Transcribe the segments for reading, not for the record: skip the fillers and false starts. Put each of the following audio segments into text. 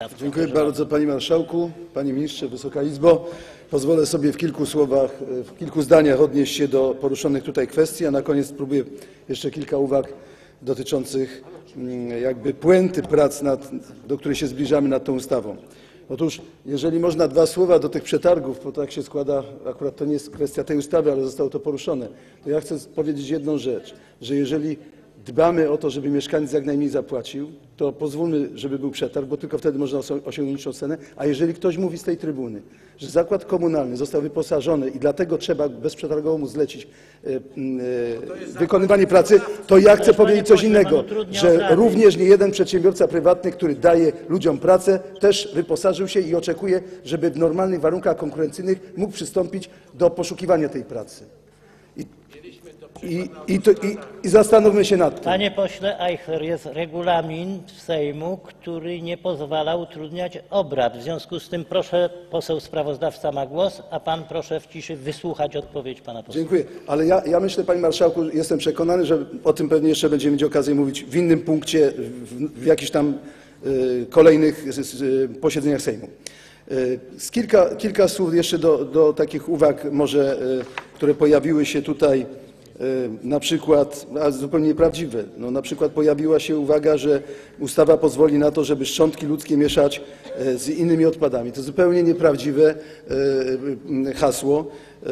Dziękuję bardzo, panie marszałku, panie ministrze, Wysoka Izbo. Pozwolę sobie w kilku słowach, w kilku zdaniach odnieść się do poruszonych tutaj kwestii, a na koniec spróbuję jeszcze kilka uwag dotyczących jakby puenty prac, do której się zbliżamy nad tą ustawą. Otóż, jeżeli można dwa słowa do tych przetargów, bo tak się składa, akurat to nie jest kwestia tej ustawy, ale zostało to poruszone, to ja chcę powiedzieć jedną rzecz, że jeżeli dbamy o to, żeby mieszkaniec jak najmniej zapłacił, to pozwólmy, żeby był przetarg, bo tylko wtedy można osiągnąć niższą cenę. A jeżeli ktoś mówi z tej trybuny, że zakład komunalny został wyposażony i dlatego trzeba bezprzetargowo mu zlecić wykonywanie pracy, to ja chcę powiedzieć coś innego, że również niejeden przedsiębiorca prywatny, który daje ludziom pracę, też wyposażył się i oczekuje, żeby w normalnych warunkach konkurencyjnych mógł przystąpić do poszukiwania tej pracy. I zastanówmy się nad tym. Panie pośle Ajchler, jest regulamin Sejmu, który nie pozwala utrudniać obrad. W związku z tym proszę, poseł sprawozdawca ma głos, a pan proszę w ciszy wysłuchać odpowiedź pana posła. Dziękuję, ale ja myślę, panie marszałku, jestem przekonany, że o tym pewnie jeszcze będziemy mieć okazję mówić w innym punkcie, w jakichś tam kolejnych posiedzeniach Sejmu. Kilka słów jeszcze do takich uwag może, które pojawiły się tutaj. Na przykład, a zupełnie nieprawdziwe, na przykład pojawiła się uwaga, że ustawa pozwoli na to, żeby szczątki ludzkie mieszać z innymi odpadami. To zupełnie nieprawdziwe hasło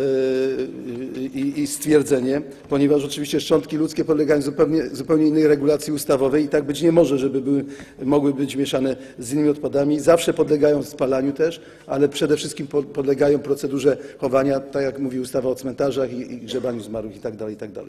i stwierdzenie, ponieważ oczywiście szczątki ludzkie podlegają zupełnie innej regulacji ustawowej i tak być nie może, żeby mogły być mieszane z innymi odpadami. Zawsze podlegają spalaniu też, ale przede wszystkim podlegają procedurze chowania, tak jak mówi ustawa o cmentarzach i grzebaniu zmarłych itd.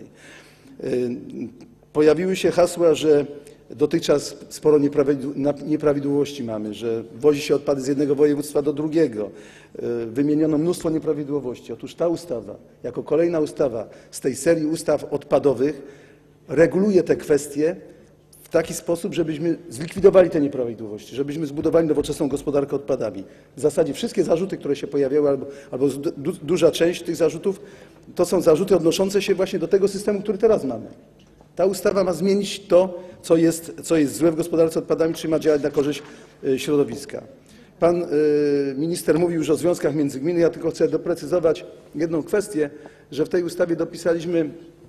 Pojawiły się hasła, że dotychczas sporo nieprawidłowości mamy, że wozi się odpady z jednego województwa do drugiego. Wymieniono mnóstwo nieprawidłowości. Otóż ta ustawa, jako kolejna ustawa z tej serii ustaw odpadowych, reguluje te kwestie w taki sposób, żebyśmy zlikwidowali te nieprawidłowości, żebyśmy zbudowali nowoczesną gospodarkę odpadami. W zasadzie wszystkie zarzuty, które się pojawiały, albo duża część tych zarzutów, to są zarzuty odnoszące się właśnie do tego systemu, który teraz mamy. Ta ustawa ma zmienić to, co jest złe w gospodarce odpadami, czy ma działać na korzyść środowiska. Pan minister mówił już o związkach międzygminnych, ja tylko chcę doprecyzować jedną kwestię, że w tej ustawie dopisaliśmy,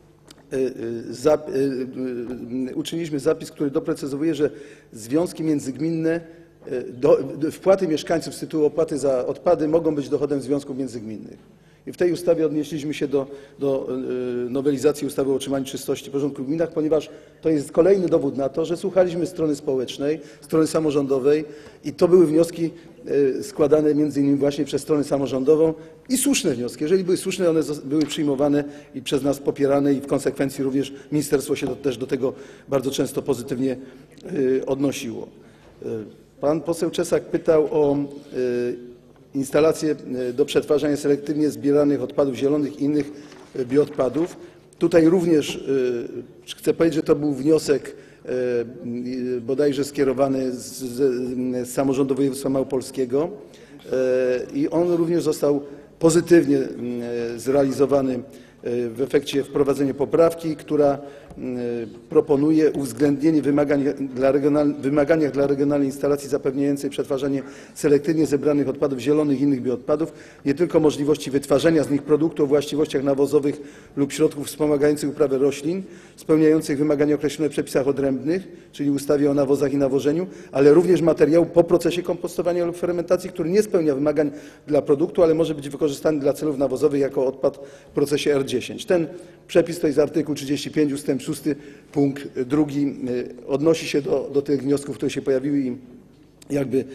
uczyniliśmy zapis, który doprecyzowuje, że związki międzygminne, wpłaty mieszkańców z tytułu opłaty za odpady mogą być dochodem związków międzygminnych. I w tej ustawie odnieśliśmy się do nowelizacji ustawy o utrzymaniu czystości i porządku w gminach, ponieważ to jest kolejny dowód na to, że słuchaliśmy strony społecznej, strony samorządowej i to były wnioski składane między innymi właśnie przez stronę samorządową i słuszne wnioski. Jeżeli były słuszne, one były przyjmowane i przez nas popierane i w konsekwencji również ministerstwo się też do tego bardzo często pozytywnie odnosiło. Pan poseł Czesak pytał o instalacje do przetwarzania selektywnie zbieranych odpadów zielonych i innych bioodpadów. Tutaj również chcę powiedzieć, że to był wniosek bodajże skierowany z samorządu województwa małopolskiego i on również został pozytywnie zrealizowany w efekcie wprowadzenia poprawki, która proponuje uwzględnienie wymagań dla regionalnej instalacji zapewniającej przetwarzanie selektywnie zebranych odpadów zielonych i innych bioodpadów, nie tylko możliwości wytwarzania z nich produktu o właściwościach nawozowych lub środków wspomagających uprawę roślin, spełniających wymagania określone w przepisach odrębnych, czyli ustawie o nawozach i nawożeniu, ale również materiału po procesie kompostowania lub fermentacji, który nie spełnia wymagań dla produktu, ale może być wykorzystany dla celów nawozowych jako odpad w procesie R10. Ten przepis to jest artykuł 35 ust. 6 punkt 2. Odnosi się do tych wniosków, które się pojawiły i jakby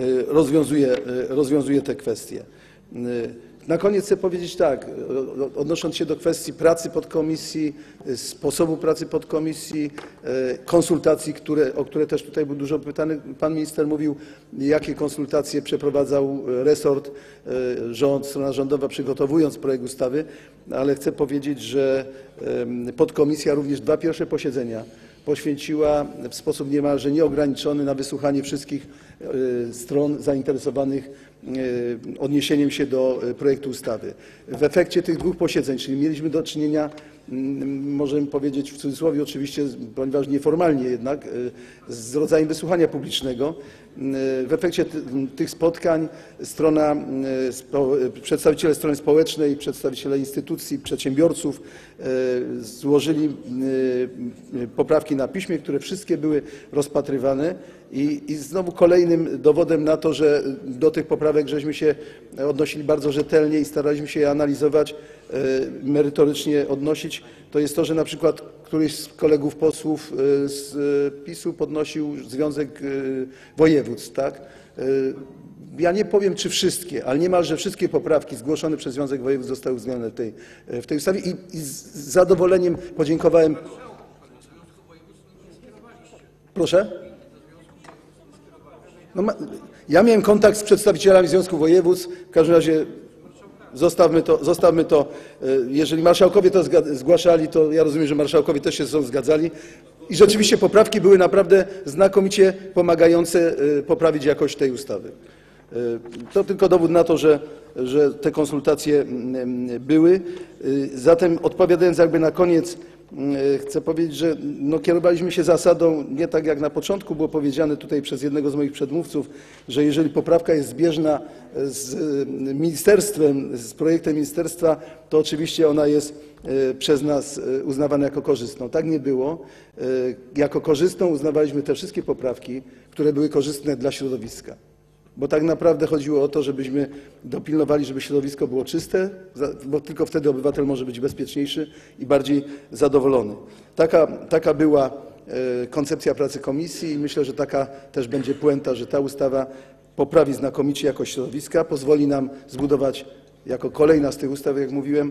rozwiązuje te kwestie. Na koniec chcę powiedzieć tak, odnosząc się do kwestii pracy podkomisji, sposobu pracy podkomisji, konsultacji, o które też tutaj był dużo pytany. Pan minister mówił, jakie konsultacje przeprowadzał resort, rząd, strona rządowa, przygotowując projekt ustawy, ale chcę powiedzieć, że podkomisja również 2 pierwsze posiedzenia poświęciła w sposób niemalże nieograniczony na wysłuchanie wszystkich stron zainteresowanych odniesieniem się do projektu ustawy. W efekcie tych 2 posiedzeń, czyli mieliśmy do czynienia, możemy powiedzieć w cudzysłowie oczywiście, ponieważ nieformalnie jednak, z rodzajem wysłuchania publicznego. W efekcie tych spotkań przedstawiciele strony społecznej, przedstawiciele instytucji, przedsiębiorców złożyli poprawki na piśmie, które wszystkie były rozpatrywane i znowu kolejnym dowodem na to, że do tych poprawek żeśmy się odnosili bardzo rzetelnie i staraliśmy się je analizować, merytorycznie odnosić, to jest to, że na przykład któryś z kolegów posłów z PiS-u podnosił Związek Województw, tak? Ja nie powiem, czy wszystkie, ale niemalże wszystkie poprawki zgłoszone przez Związek Województw zostały uwzględnione w tej ustawie i z zadowoleniem podziękowałem. Proszę? No, ja miałem kontakt z przedstawicielami Związku Województw, w każdym razie zostawmy to. Jeżeli marszałkowie to zgłaszali, to ja rozumiem, że marszałkowie też się ze sobą zgadzali. I rzeczywiście poprawki były naprawdę znakomicie pomagające poprawić jakość tej ustawy. To tylko dowód na to, że te konsultacje były. Zatem odpowiadając jakby na koniec, chcę powiedzieć, że kierowaliśmy się zasadą, nie tak jak na początku było powiedziane tutaj przez jednego z moich przedmówców, że jeżeli poprawka jest zbieżna z ministerstwem, z projektem ministerstwa, to oczywiście ona jest przez nas uznawana jako korzystną. Tak nie było. Jako korzystną uznawaliśmy te wszystkie poprawki, które były korzystne dla środowiska. Bo tak naprawdę chodziło o to, żebyśmy dopilnowali, żeby środowisko było czyste, bo tylko wtedy obywatel może być bezpieczniejszy i bardziej zadowolony. Taka była koncepcja pracy komisji i myślę, że taka też będzie puenta, że ta ustawa poprawi znakomicie jakość środowiska, pozwoli nam zbudować jako kolejna z tych ustaw, jak mówiłem,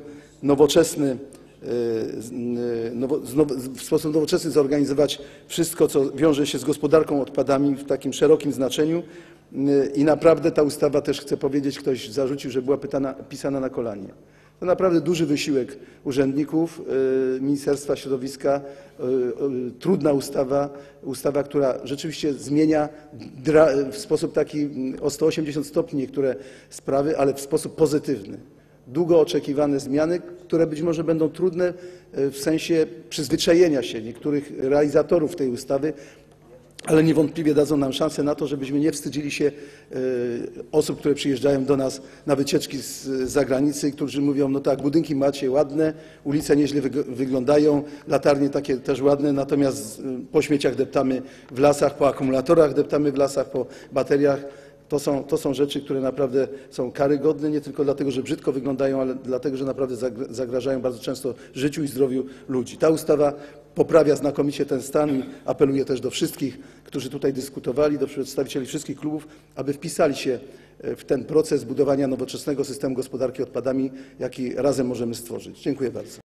w sposób nowoczesny zorganizować wszystko, co wiąże się z gospodarką odpadami w takim szerokim znaczeniu. I naprawdę ta ustawa, też chcę powiedzieć, ktoś zarzucił, że była pisana na kolanie. To naprawdę duży wysiłek urzędników Ministerstwa Środowiska, trudna ustawa, która rzeczywiście zmienia w sposób taki o 180 stopni niektóre sprawy, ale w sposób pozytywny. Długo oczekiwane zmiany, które być może będą trudne w sensie przyzwyczajenia się niektórych realizatorów tej ustawy, ale niewątpliwie dadzą nam szansę na to, żebyśmy nie wstydzili się osób, które przyjeżdżają do nas na wycieczki z zagranicy, którzy mówią, no tak, budynki macie ładne, ulice nieźle wyglądają, latarnie takie też ładne, natomiast po śmieciach deptamy w lasach, po akumulatorach deptamy w lasach, po bateriach. To są rzeczy, które naprawdę są karygodne, nie tylko dlatego, że brzydko wyglądają, ale dlatego, że naprawdę zagrażają bardzo często życiu i zdrowiu ludzi. Ta ustawa poprawia znakomicie ten stan i apeluję też do wszystkich, którzy tutaj dyskutowali, do przedstawicieli wszystkich klubów, aby wpisali się w ten proces budowania nowoczesnego systemu gospodarki odpadami, jaki razem możemy stworzyć. Dziękuję bardzo.